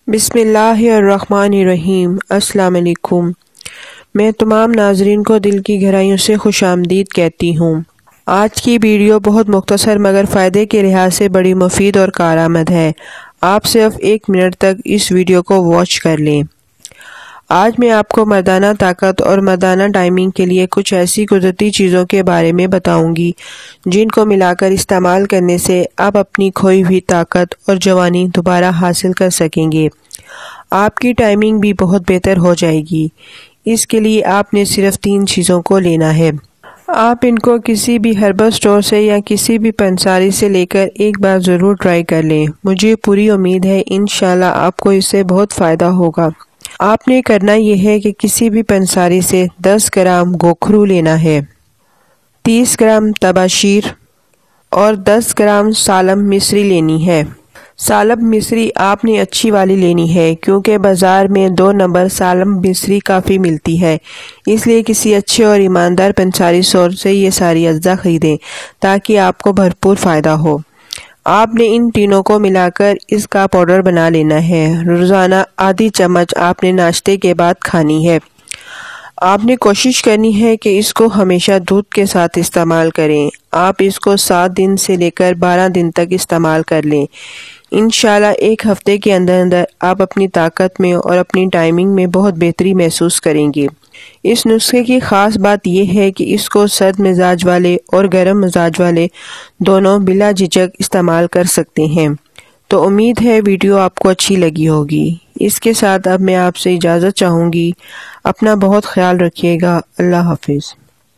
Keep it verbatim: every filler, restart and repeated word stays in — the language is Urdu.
بسم اللہ الرحمن الرحیم۔ السلام علیکم۔ میں تمام ناظرین کو دل کی گہرائیوں سے خوش آمدید کہتی ہوں۔ آج کی ویڈیو بہت مختصر مگر فائدے کے لحاظ سے بڑی مفید اور کارآمد ہے۔ آپ صرف ایک منٹ تک اس ویڈیو کو واچ کر لیں۔ آج میں آپ کو مردانہ طاقت اور مردانہ ٹائمنگ کے لیے کچھ ایسی قدرتی چیزوں کے بارے میں بتاؤں گی جن کو ملا کر استعمال کرنے سے آپ اپنی کھوئی ہوئی طاقت اور جوانی دوبارہ حاصل کر سکیں گے۔ آپ کی ٹائمنگ بھی بہت بہتر ہو جائے گی۔ اس کے لیے آپ نے صرف تین چیزوں کو لینا ہے۔ آپ ان کو کسی بھی ہربل سٹور سے یا کسی بھی پنساری سے لے کر ایک بار ضرور ٹرائی کر لیں۔ مجھے پوری امید ہے انشاءاللہ آپ کو اس سے بہت فائدہ ہوگا۔ آپ نے کرنا یہ ہے کہ کسی بھی پنساری سے دس گرام گوکھرو لینا ہے، تیس گرام تباشیر اور دس گرام سالم مصری لینی ہے۔ سالم مصری آپ نے اچھی والی لینی ہے کیونکہ بازار میں دو نمبر سالم مصری کافی ملتی ہے، اس لیے کسی اچھے اور ایماندار پنساری اسٹور سے یہ ساری اجزاء خریدیں تاکہ آپ کو بھرپور فائدہ ہو۔ آپ نے ان تینوں کو ملا کر اس کا پاؤڈر بنا لینا ہے۔ روزانہ آدھی چمچ آپ نے ناشتے کے بعد کھانی ہے۔ آپ نے کوشش کرنی ہے کہ اس کو ہمیشہ دودھ کے ساتھ استعمال کریں۔ آپ اس کو سات دن سے لے کر بارہ دن تک استعمال کر لیں۔ انشاءاللہ ایک ہفتے کے اندر اندر آپ اپنی طاقت میں اور اپنی ٹائمنگ میں بہت بہتری محسوس کریں گے۔ اس نسخے کی خاص بات یہ ہے کہ اس کو سرد مزاج والے اور گرم مزاج والے دونوں بلا جھجک استعمال کر سکتے ہیں۔ تو امید ہے ویڈیو آپ کو اچھی لگی ہوگی۔ اس کے ساتھ اب میں آپ سے اجازت چاہوں گی۔ اپنا بہت خیال رکھیے گا۔ اللہ حافظ۔